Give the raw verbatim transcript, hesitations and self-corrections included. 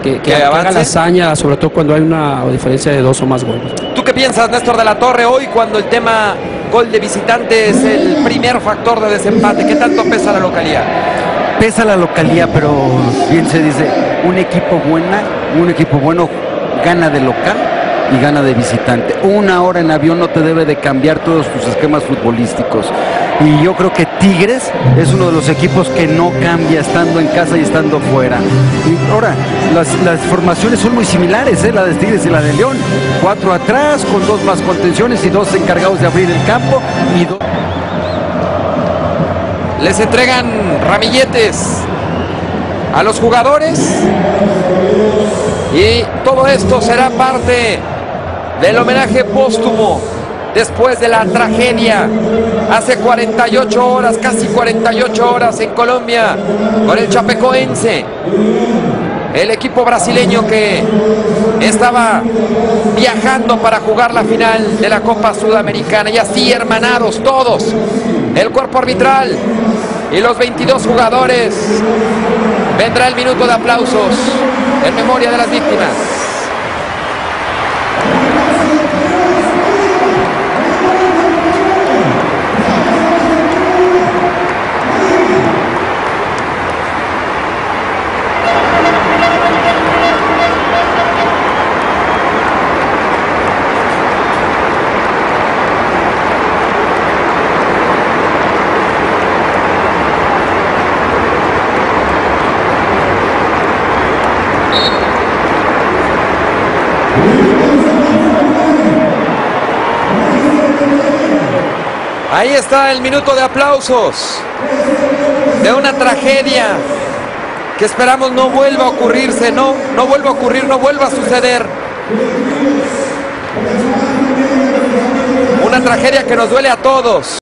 que, que, ¿Que que haga avance? la hazaña, sobre todo cuando hay una diferencia de dos o más goles. ¿Tú qué piensas, Néstor de la Torre, hoy cuando el tema gol de visitante es el primer factor de desempate? ¿Qué tanto pesa la localidad? Pesa la localidad, pero bien se dice, un equipo buena, un equipo bueno gana de local y gana de visitante. Una hora en avión no te debe de cambiar todos tus esquemas futbolísticos. Y yo creo que Tigres es uno de los equipos que no cambia estando en casa y estando fuera. Y ahora, las, las formaciones son muy similares, ¿eh? La de Tigres y la de León. Cuatro atrás, con dos más contenciones y dos encargados de abrir el campo. Y dos... Les entregan ramilletes a los jugadores y todo esto será parte del homenaje póstumo después de la tragedia hace cuarenta y ocho horas, casi cuarenta y ocho horas en Colombia, con el Chapecoense, el equipo brasileño que estaba viajando para jugar la final de la Copa Sudamericana. Y así, hermanados todos, el cuerpo arbitral y los veintidós jugadores, vendrá el minuto de aplausos en memoria de las víctimas. Ahí está el minuto de aplausos de una tragedia que esperamos no vuelva a ocurrirse, no, no vuelva a ocurrir, no vuelva a suceder. Una tragedia que nos duele a todos.